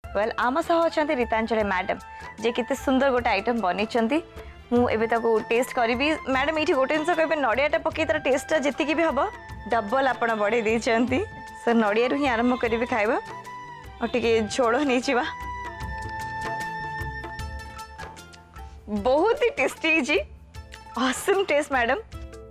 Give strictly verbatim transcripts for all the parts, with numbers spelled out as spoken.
well आम सह अच्छा रीतांजलि मैडम जे कितने सुंदर गोटे आइटम बनी मुझे टेस्ट करी मैडम ये गोटे जिन कहे नड़ियाटा पकई तार टेस्ट जी भी हम डबल आप बढ़े देती सर नड़िया ही आरंभ करी खाइबा और टे झोल नहीं जा बहुत ही टेस्टी जी ऑसम टेस्ट मैडम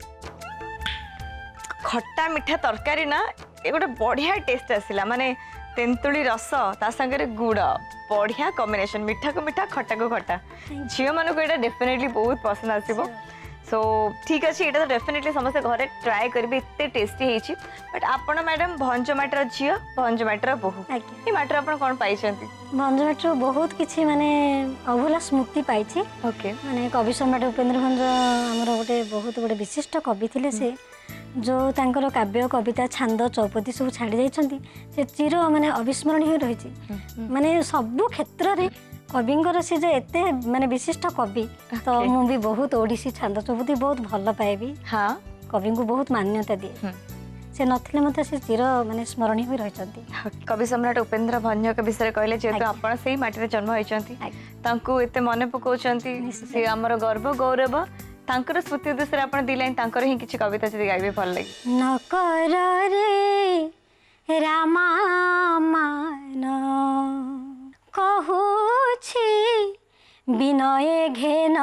खट्टा मिठा तरकारी ना ये गोटे बढ़िया टेस्ट आसला माने तेंतुली रस ता संगे गुड़ बढ़िया कॉम्बिनेशन मीठा को मीठा खट्टा को खट्टा झील मान को ये डेफिनेटली बहुत पसंद आसो सो ठीक अच्छे ये तो डेफिनेटली समस्त घरे ट्राए करेंगे एत टेस्टी होती बट आपण मैडम भंज माटर झील भंज माटर बोहू ये माटर आप कौन पाई भंज माटर बहुत किसी माने अभूला स्मृति पाई ओके माने कवि सम्राट उपेन्द्र भंज आमर गोटे बहुत गोटे विशिष्ट कवि थे से जो तांकर काव्य कविता छांद चौपदी सब छाड़ी जाइछंती से चिर माने अविस्मरणीय रही माने सबु क्षेत्र रे कविंकर से जो एते माने विशिष्ट कवि तो मु भी बहुत ओडिसी छांद चौपदी बहुत भल पाएबी हाँ कवि को बहुत मान्यता दिए से नथिले मते से चिर माने स्मरणीय होई रहिछंती कवि सम्राट उपेन्द्र भंज के विषय कहले जेतु आपण सेही माटी रे जन्म होइछंती तांको एते मने पकोचंती से हमर गर्व गौरव तांकर स्मृति उद्देश्य आप दी लाइन तांकर ही किसी कविता जब गाइबे भल लगे न कर रे रामा मान कहूछि विनय घेन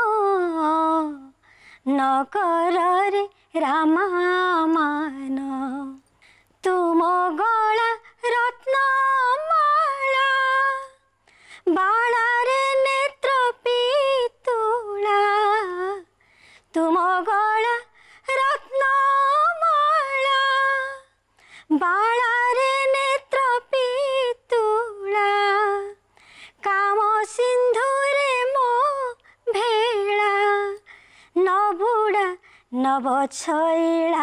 न कर रे रामा मान तुम गला रत्न माला बाला रे नेत्र पितुला तुम गला रत्न माला बाला रे नेत्र पितुला काम सिंधुरे मो भेला नबुड़ा नबछैला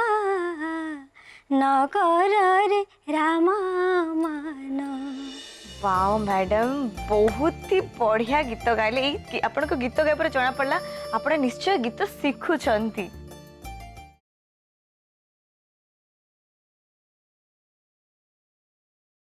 न कर रे रामा मान वाओ मैडम बहुत ही बढ़िया गीत गाइले आपन को गीत गाय पर जना पड़ला आपण निश्चय गीत शिखुछंती